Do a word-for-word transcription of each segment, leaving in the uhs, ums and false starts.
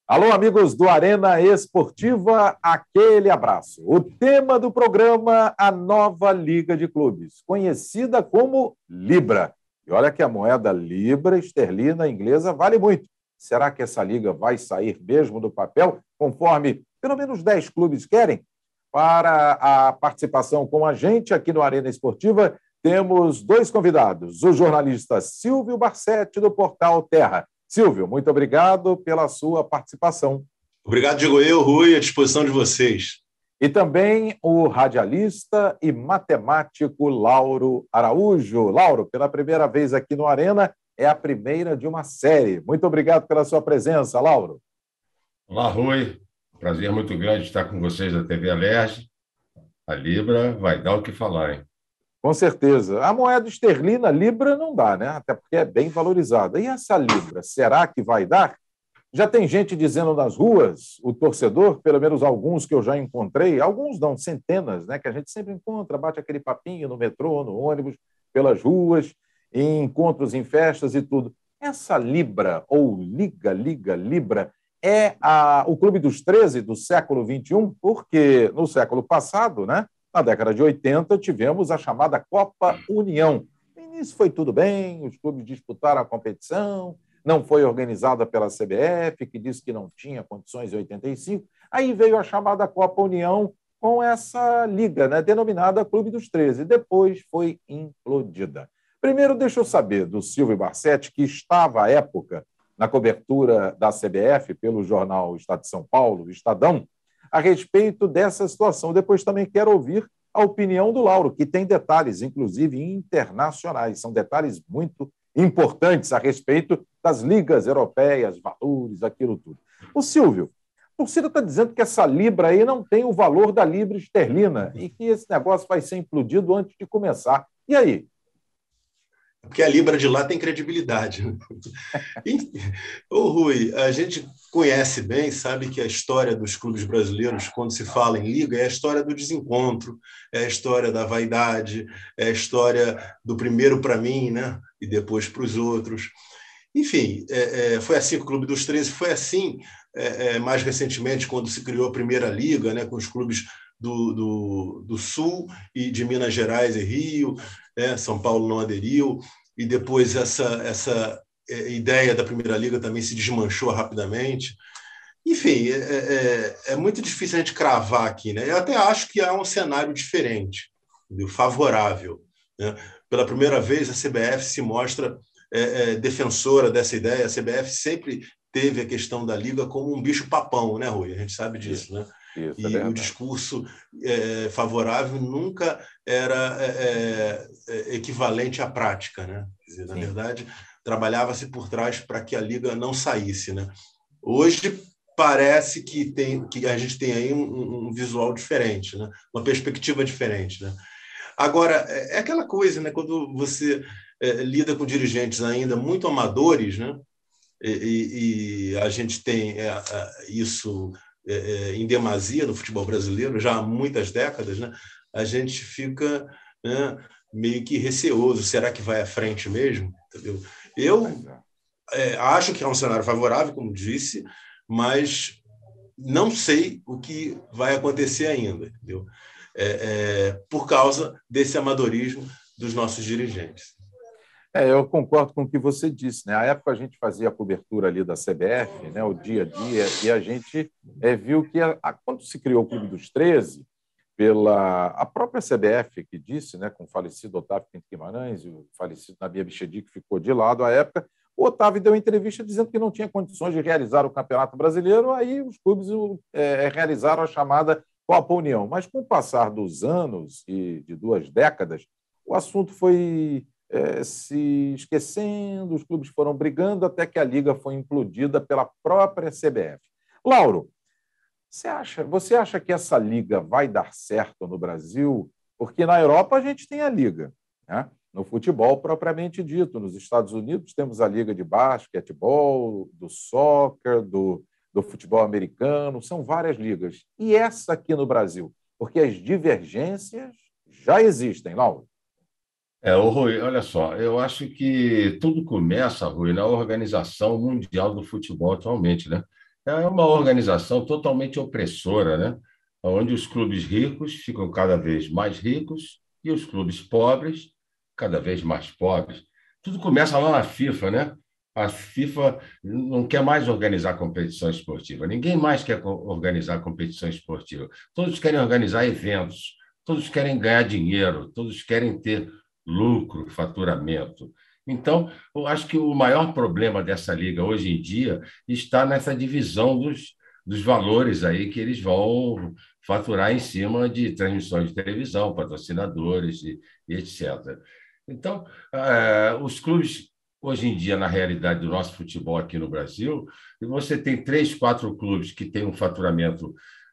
Alô, amigos do Arena Esportiva, aquele abraço. O tema do programa, a nova Liga de Clubes, conhecida como Libra. E olha que a moeda Libra esterlina inglesa vale muito. Será que essa liga vai sair mesmo do papel, conforme pelo menos dez clubes querem? Para a participação com a gente aqui no Arena Esportiva, temos dois convidados. O jornalista Silvio Barsetti, do portal Terra. Silvio, muito obrigado pela sua participação. Obrigado, digo eu, Rui, à disposição de vocês. E também o radialista e matemático Lauro Araújo. Lauro, pela primeira vez aqui no Arena, é a primeira de uma série. Muito obrigado pela sua presença, Lauro. Olá, Rui. Prazer muito grande estar com vocês da T V Alerj. A Libra vai dar o que falar, hein? Com certeza. A moeda esterlina, Libra, não dá, né? Até porque é bem valorizada. E essa Libra, será que vai dar? Já tem gente dizendo nas ruas, o torcedor, pelo menos alguns que eu já encontrei, alguns não, centenas, né? Que a gente sempre encontra, bate aquele papinho no metrô, no ônibus, pelas ruas, em encontros em festas e tudo. Essa Libra, ou Liga, Liga, Libra, é a, o Clube dos treze do século vinte e um, porque no século passado, né? Na década de oitenta, tivemos a chamada Copa União. No início foi tudo bem, os clubes disputaram a competição, não foi organizada pela C B F, que disse que não tinha condições em oitenta e cinco. Aí veio a chamada Copa União com essa liga, né, denominada Clube dos treze. Depois foi implodida. Primeiro, deixa eu saber do Silvio Barsetti, que estava à época na cobertura da C B F pelo jornal Estado de São Paulo, Estadão, a respeito dessa situação. Depois também quero ouvir a opinião do Lauro, que tem detalhes, inclusive internacionais, são detalhes muito importantes a respeito das ligas europeias, valores, aquilo tudo. O Silvio, a torcida está dizendo que essa Libra aí não tem o valor da Libra esterlina e que esse negócio vai ser implodido antes de começar. E aí? Porque a Libra de lá tem credibilidade. Ô, Rui, a gente conhece bem, sabe que a história dos clubes brasileiros, quando se fala em liga, é a história do desencontro, é a história da vaidade, é a história do primeiro para mim, né? E depois para os outros. Enfim, é, é, foi assim com o Clube dos treze, foi assim é, é, mais recentemente, quando se criou a primeira liga, né, com os clubes do, do, do Sul e de Minas Gerais e Rio, né, São Paulo não aderiu, e depois essa, essa ideia da Primeira Liga também se desmanchou rapidamente. Enfim, é, é, é muito difícil a gente cravar aqui, né? Eu até acho que há um cenário diferente, entendeu? Favorável, né? Pela primeira vez, a C B F se mostra é, é, defensora dessa ideia. A C B F sempre teve a questão da Liga como um bicho-papão, né, Rui? A gente sabe disso, né? Isso, e é o discurso é, favorável nunca era é, é, equivalente à prática, né? Quer dizer, na Sim. verdade, trabalhava-se por trás para que a Liga não saísse, né? Hoje parece que, tem, que a gente tem aí um, um visual diferente, né? Uma perspectiva diferente, né? Agora, é aquela coisa, né? Quando você é, lida com dirigentes ainda muito amadores, né? E, e, e a gente tem é, isso é, em demasia no futebol brasileiro, já há muitas décadas, né? A gente fica, né, meio que receoso. Será que vai à frente mesmo? Entendeu? Eu é, acho que é um cenário favorável, como disse, mas não sei o que vai acontecer ainda, entendeu? É, é, por causa desse amadorismo dos nossos dirigentes. É, eu concordo com o que você disse, né? À época a gente fazia a cobertura ali da C B F, né, o dia a dia, e a gente é, viu que a, a, quando se criou o Clube dos treze, pela a própria C B F que disse, né, com o falecido Otávio Pinto Guimarães e o falecido Nabi Abichedi, que ficou de lado à época, o Otávio deu entrevista dizendo que não tinha condições de realizar o Campeonato Brasileiro, aí os clubes é, realizaram a chamada Copa União. Mas com o passar dos anos e de duas décadas, o assunto foi É, se esquecendo, os clubes foram brigando até que a Liga foi implodida pela própria C B F. Lauro, você acha, você acha que essa Liga vai dar certo no Brasil? Porque na Europa a gente tem a Liga, né? No futebol propriamente dito. Nos Estados Unidos temos a Liga de basquetebol, do soccer, do, do futebol americano, são várias ligas. E essa aqui no Brasil? Porque as divergências já existem, Lauro. É, ô Rui, olha só, eu acho que tudo começa, Rui, na Organização Mundial do Futebol atualmente, né? é uma organização totalmente opressora, né? Onde os clubes ricos ficam cada vez mais ricos e os clubes pobres cada vez mais pobres. Tudo começa lá na FIFA, né? A FIFA não quer mais organizar competição esportiva. Ninguém mais quer organizar competição esportiva. Todos querem organizar eventos, todos querem ganhar dinheiro, todos querem ter lucro, faturamento. Então, eu acho que o maior problema dessa liga hoje em dia está nessa divisão dos, dos valores aí que eles vão faturar em cima de transmissões de televisão, patrocinadores e, e etcétera. Então, eh, os clubes, hoje em dia, na realidade do nosso futebol aqui no Brasil, você tem três, quatro clubes que têm um faturamento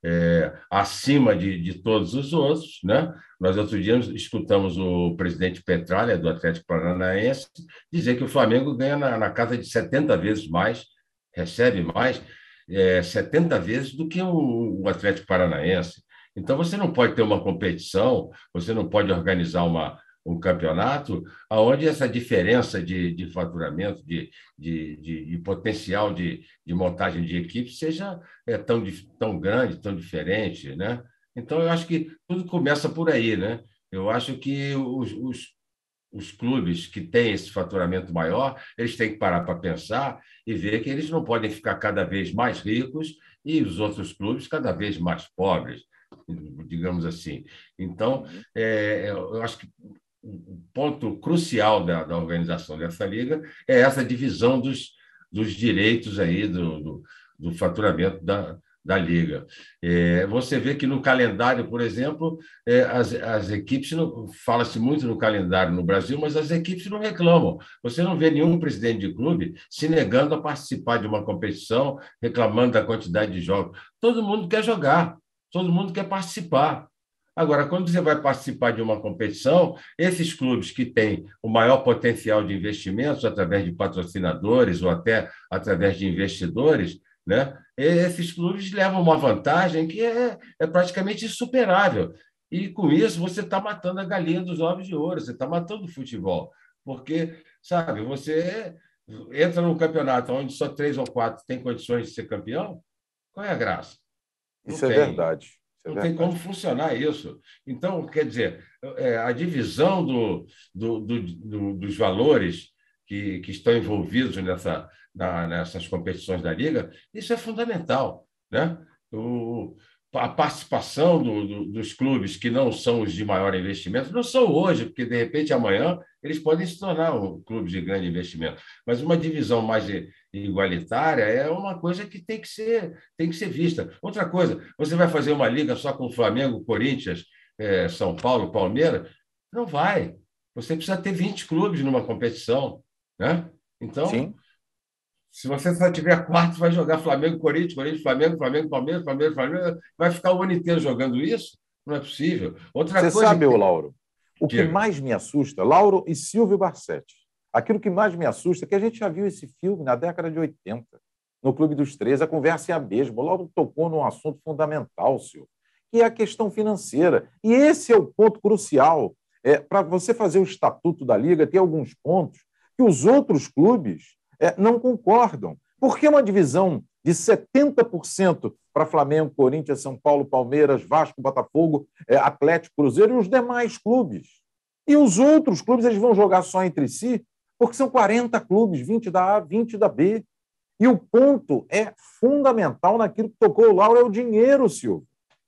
é, acima de, de todos os outros, né? Nós, outro dia, escutamos o presidente Petralha, do Atlético Paranaense, dizer que o Flamengo ganha na, na casa de setenta vezes mais, recebe mais, é, setenta vezes do que o, o Atlético Paranaense. Então, você não pode ter uma competição, você não pode organizar uma um campeonato onde essa diferença de, de faturamento, de, de, de, de potencial de, de montagem de equipe seja é, tão, tão grande, tão diferente, né? Então, eu acho que tudo começa por aí, né? Eu acho que os, os, os clubes que têm esse faturamento maior, eles têm que parar para pensar e ver que eles não podem ficar cada vez mais ricos e os outros clubes cada vez mais pobres, digamos assim. Então, é, eu acho que o ponto crucial da, da organização dessa liga é essa divisão dos, dos direitos aí do, do, do faturamento da, da liga. É, você vê que no calendário, por exemplo, é, as, as equipes, não, fala-se muito no calendário no Brasil, mas as equipes não reclamam. Você não vê nenhum presidente de clube se negando a participar de uma competição, reclamando da quantidade de jogos. Todo mundo quer jogar, todo mundo quer participar. Agora, quando você vai participar de uma competição, esses clubes que têm o maior potencial de investimentos através de patrocinadores ou até através de investidores, né, esses clubes levam uma vantagem que é, é praticamente insuperável. E, com isso, você está matando a galinha dos ovos de ouro, você está matando o futebol. Porque, sabe, você entra num campeonato onde só três ou quatro têm condições de ser campeão, qual é a graça? Não Isso tem. é verdade. Não tem como funcionar isso. Então, quer dizer, a divisão do, do, do, do, dos valores que, que estão envolvidos nessa, na, nessas competições da Liga, isso é fundamental, né? O, a participação do, do, dos clubes que não são os de maior investimento, não são hoje, porque, de repente, amanhã eles podem se tornar um clube de grande investimento, mas uma divisão mais igualitária é uma coisa que tem que ser, tem que ser vista. Outra coisa, você vai fazer uma liga só com Flamengo, Corinthians, é, São Paulo, Palmeiras? Não vai. Você precisa ter vinte clubes numa competição, né? Então, Sim. Se você só tiver quatro, vai jogar Flamengo, Corinthians, Corinthians, Flamengo, Flamengo, Palmeiras, Palmeiras, Flamengo, vai ficar o ano inteiro jogando isso? Não é possível. Outra Você coisa sabe, que... ô, Lauro, o Diga. que mais me assusta, Lauro e Silvio Barsetti, aquilo que mais me assusta é que a gente já viu esse filme na década de oitenta, no Clube dos treze, a conversa é a mesma. O Lauro tocou num assunto fundamental, Silvio, que é a questão financeira. E esse é o ponto crucial. É, para você fazer o estatuto da Liga, tem alguns pontos que os outros clubes é, não concordam. Por que uma divisão de setenta por cento para Flamengo, Corinthians, São Paulo, Palmeiras, Vasco, Botafogo, é, Atlético, Cruzeiro e os demais clubes? E os outros clubes eles vão jogar só entre si, porque são quarenta clubes, vinte da A, vinte da B. E o ponto é fundamental naquilo que tocou o Lauro, é o dinheiro, Silvio.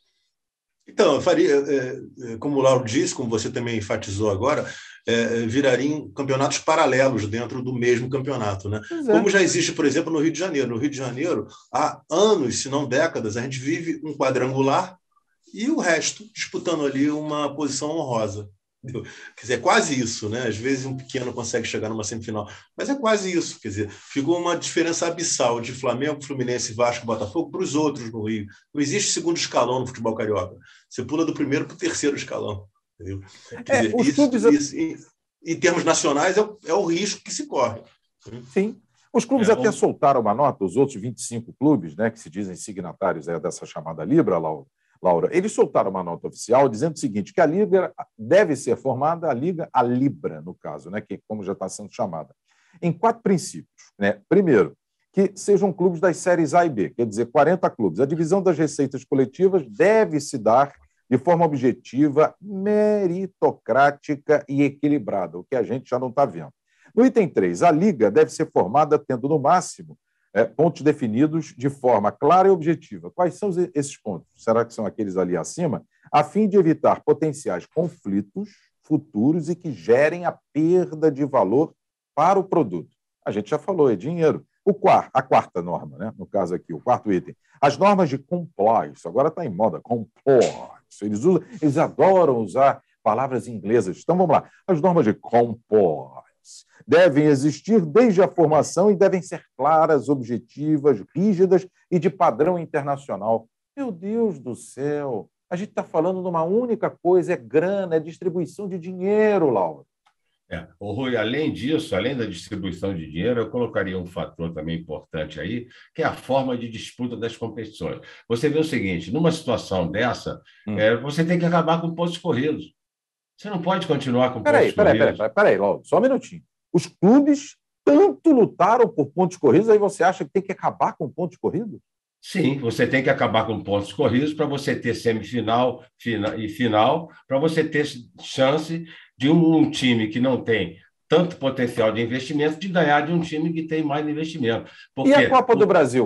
Então, eu faria, como o Lauro disse, como você também enfatizou agora, é, virariam campeonatos paralelos dentro do mesmo campeonato, né? É. Como já existe, por exemplo, no Rio de Janeiro. No Rio de Janeiro, há anos, se não décadas, a gente vive um quadrangular e o resto disputando ali uma posição honrosa. Quer dizer, é quase isso, né? Às vezes um pequeno consegue chegar numa semifinal, mas é quase isso. Quer dizer, ficou uma diferença abissal de Flamengo, Fluminense, Vasco, Botafogo para os outros no Rio. Não existe segundo escalão no futebol carioca. Você pula do primeiro para o terceiro escalão. Entendeu? Quer é, dizer, os isso, clubes... isso, em, em termos nacionais, é o, é o risco que se corre. Sim. Os clubes é, até o... soltaram uma nota, os outros vinte e cinco clubes, né, que se dizem signatários é, dessa chamada Libra, Laura, Laura, eles soltaram uma nota oficial dizendo o seguinte, que a Liga deve ser formada, a Liga, a Libra, no caso, né, que como já está sendo chamada, em quatro princípios. Né? Primeiro, que sejam clubes das séries A e B, quer dizer, quarenta clubes. A divisão das receitas coletivas deve se dar de forma objetiva, meritocrática e equilibrada, o que a gente já não está vendo. No item três, a Liga deve ser formada tendo, no máximo, é, pontos definidos de forma clara e objetiva. Quais são esses pontos? Será que são aqueles ali acima? A fim de evitar potenciais conflitos futuros e que gerem a perda de valor para o produto. A gente já falou, é dinheiro. O quarto, a quarta norma, né? No caso aqui, o quarto item. As normas de compliance, agora está em moda, compliance. Eles, usam, eles adoram usar palavras inglesas. Então, vamos lá. As normas de compliance devem existir desde a formação e devem ser claras, objetivas, rígidas e de padrão internacional. Meu Deus do céu! A gente está falando de uma única coisa, é grana, é distribuição de dinheiro, Laura. É. O Rui, além disso, além da distribuição de dinheiro, eu colocaria um fator também importante aí, que é a forma de disputa das competições. Você vê o seguinte, numa situação dessa, hum. é, você tem que acabar com pontos corridos. Você não pode continuar com peraí, pontos peraí, corridos. Peraí, peraí, Laura, só um minutinho. Os clubes tanto lutaram por pontos corridos, aí você acha que tem que acabar com pontos corridos? Sim, você tem que acabar com pontos corridos para você ter semifinal fina, e final, para você ter chance de um, um time que não tem tanto potencial de investimento de ganhar de um time que tem mais investimento. Porque e a Copa do Brasil?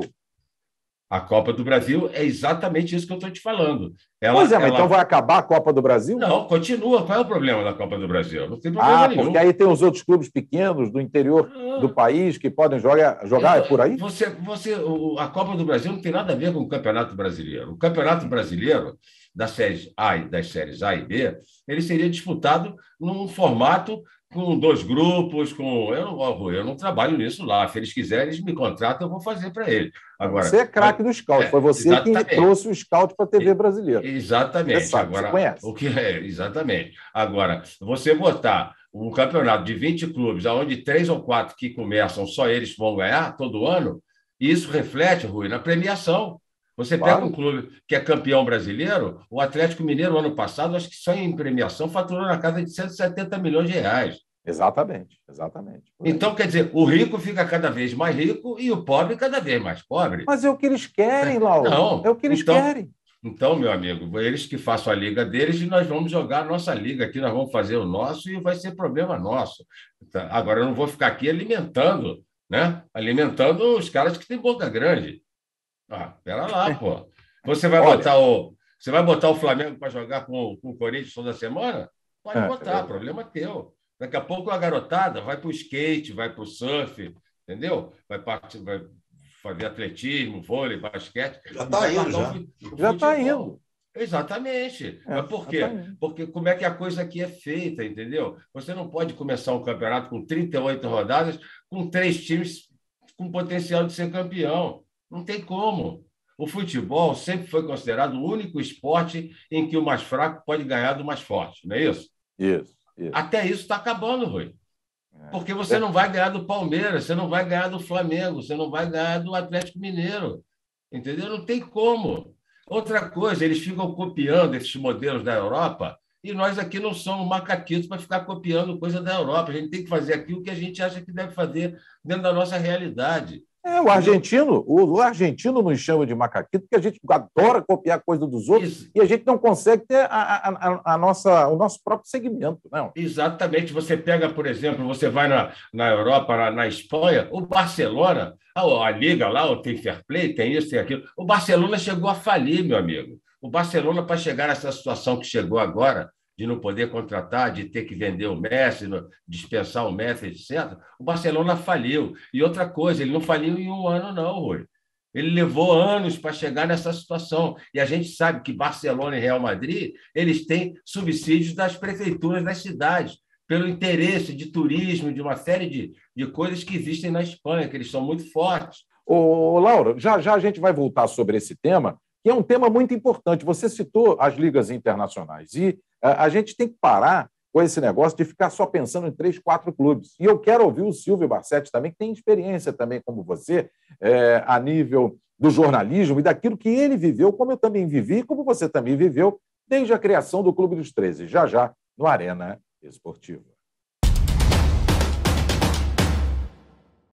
A Copa do Brasil é exatamente isso que eu estou te falando. Ela, pois é, mas ela... então vai acabar a Copa do Brasil? Não, continua. Qual é o problema da Copa do Brasil? Não tem problema ah, nenhum. Porque aí tem os outros clubes pequenos do interior ah, do país que podem jogar, jogar eu, é por aí? Você, você, a Copa do Brasil não tem nada a ver com o Campeonato Brasileiro. O Campeonato Brasileiro, das séries A e das séries A e B, ele seria disputado num formato com dois grupos, com... Eu não, eu não trabalho nisso lá. Se eles quiserem, eles me contratam, eu vou fazer para eles. Agora, você é craque do scout, é, foi você exatamente. que trouxe o scout para a T V brasileira. Exatamente. Você sabe, Agora, você conhece. O que é, exatamente. Agora, você botar um campeonato de vinte clubes, onde três ou quatro que começam, só eles vão ganhar todo ano, e isso reflete, Rui, na premiação. Você claro. pega um clube que é campeão brasileiro, o Atlético Mineiro, ano passado, acho que só em premiação, faturou na casa de cento e setenta milhões de reais. Exatamente, exatamente. Então, quer dizer, o rico fica cada vez mais rico e o pobre cada vez mais pobre. Mas é o que eles querem, Lauro. Não, é o que eles então, querem. Então, meu amigo, eles que façam a liga deles e nós vamos jogar a nossa liga aqui, nós vamos fazer o nosso e vai ser problema nosso. Agora, eu não vou ficar aqui alimentando, né? Alimentando os caras que têm boca grande. Ah, pera lá, pô. Você vai Olha, botar o, você vai botar o Flamengo para jogar com, com o Corinthians toda semana? Pode é, botar, é. problema teu. Daqui a pouco a garotada vai para o skate, vai para o surf, entendeu? Vai, partir, vai fazer atletismo, vôlei, basquete. Já está indo, já. Já está indo. Exatamente. É, Mas por quê? Tá Porque como é que a coisa aqui é feita, entendeu? Você não pode começar um campeonato com trinta e oito rodadas com três times com potencial de ser campeão. Não tem como. O futebol sempre foi considerado o único esporte em que o mais fraco pode ganhar do mais forte, não é isso? Isso. isso. Até isso está acabando, Rui. Porque você não vai ganhar do Palmeiras, você não vai ganhar do Flamengo, você não vai ganhar do Atlético Mineiro. Entendeu? Não tem como. Outra coisa, eles ficam copiando esses modelos da Europa e nós aqui não somos macaquitos para ficar copiando coisa da Europa. A gente tem que fazer aquilo que a gente acha que deve fazer dentro da nossa realidade. É, o argentino, o, o argentino nos chama de macaquito porque a gente adora copiar coisa dos outros Isso. e a gente não consegue ter a, a, a, a nossa, o nosso próprio segmento. Não. Exatamente. Você pega, por exemplo, você vai na, na Europa, na, na Espanha, o Barcelona, a, a Liga lá, tem fair play, tem isso, tem aquilo. O Barcelona chegou a falir, meu amigo. O Barcelona, para chegar nessa situação que chegou agora, de não poder contratar, de ter que vender o Messi, dispensar o Messi, etcétera, o Barcelona faliu. E outra coisa, ele não faliu em um ano, não, Rui. Ele levou anos para chegar nessa situação. E a gente sabe que Barcelona e Real Madrid, eles têm subsídios das prefeituras das cidades, pelo interesse de turismo, de uma série de, de coisas que existem na Espanha, que eles são muito fortes. Ô, Laura, já, já a gente vai voltar sobre esse tema, que é um tema muito importante. Você citou as ligas internacionais e a gente tem que parar com esse negócio de ficar só pensando em três, quatro clubes. E eu quero ouvir o Silvio Barsetti também, que tem experiência também, como você, é, a nível do jornalismo e daquilo que ele viveu, como eu também vivi, como você também viveu, desde a criação do Clube dos treze, já já, no Arena Esportiva.